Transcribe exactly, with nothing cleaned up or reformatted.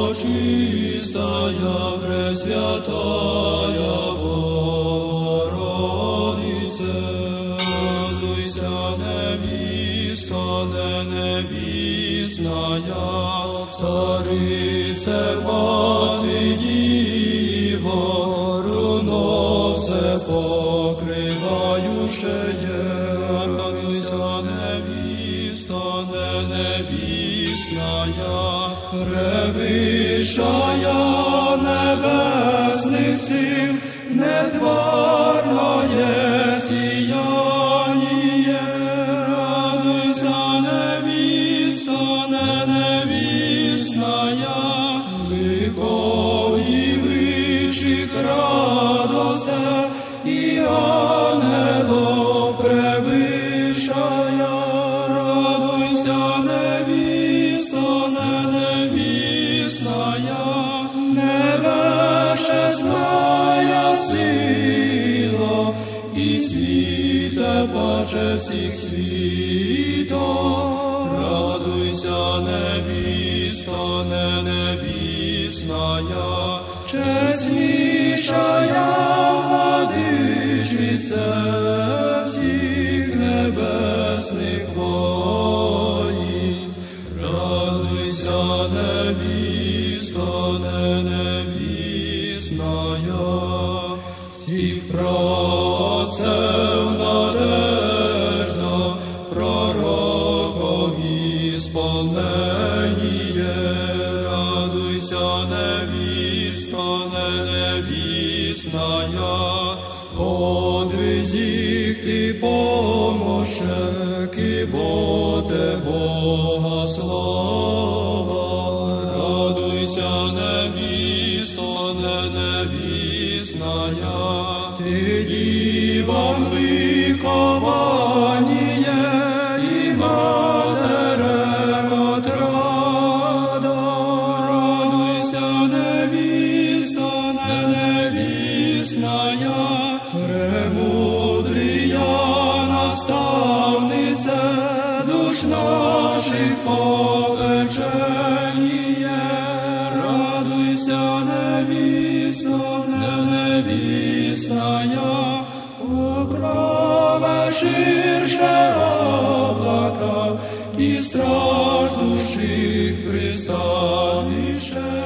пречистая, пресвятая Богородице, радуйся, невеста, не невестная, царице, мати Діво, руно все покриваючеє, радуйся, невеста, не невестная, превищая небесных сил, нетварное сияние. Радуйся, невеста, не невестная, ликов и высших радостей, и ангелов превышая. Радуйся, невеста, не невестная, небесная сила, и світе паче всіх світов. Радуйся, невеста, не невестная, чеснішая владичице всіх небесних воїнств. Радуйся, невеста, не невестная, всіх праотців надежда, пророков ісполненіє. Радуйся, невеста, не невестная, подвизих ти помощек, и боте Бога слава. Радуйся, невеста, не невестная, ти дівам ликование, и матерем отрада. Радуйся, невеста, не невестная, премудрая наставнице душ наших попечение. Радуйся, невеста, не невестная, покрове ширше облака, и страж душих пристанище.